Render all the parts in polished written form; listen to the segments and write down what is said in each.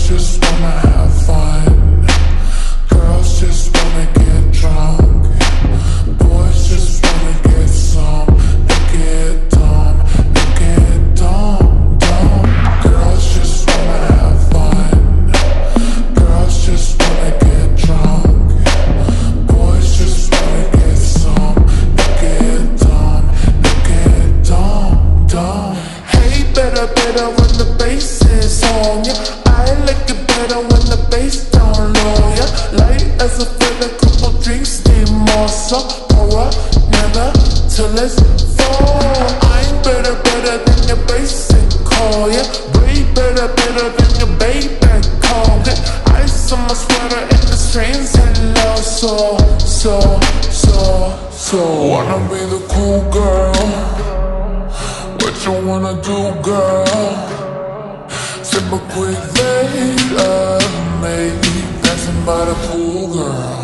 just wanna have fun. Girls just wanna get drunk. Boys just wanna get some. They get dumb, they get dumb, dumb. Girls just wanna have fun. Girls just wanna get drunk. Boys just wanna get some. They get dumb, they get dumb, dumb. Hey, better when the bass is on ya. I like it better when the bass down low, yeah. Light as a feather, couple drinks, need more, so pour up, never till it's fall. I'm better than your basic call, yeah. Way better than your baby call, yeah. Ice on my sweater and the strings hello, so wanna be the cool girl. What you wanna do, girl? Sip a quick later, maybe dancing by the pool, girl.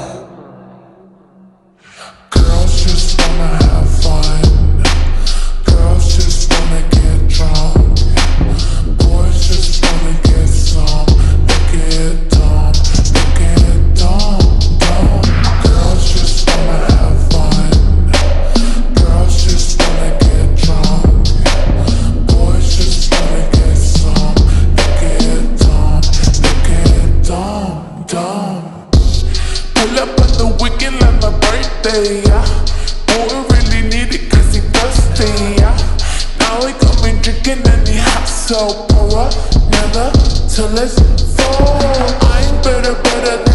Girls just wanna have fun. Girls just wanna get drunk. Boys just wanna get some. They get dumb, they get dumb, dumb. Girls just wanna have fun. Girls just wanna get drunk. Boys just wanna get some. They get dumb, they get dumb, dumb. Pull up on the weekend like my birthday, yeah. Boy really need it cause he thirsty, yeah. Now he got me drinking and he hot, so pour up, never till it's fall. I'm better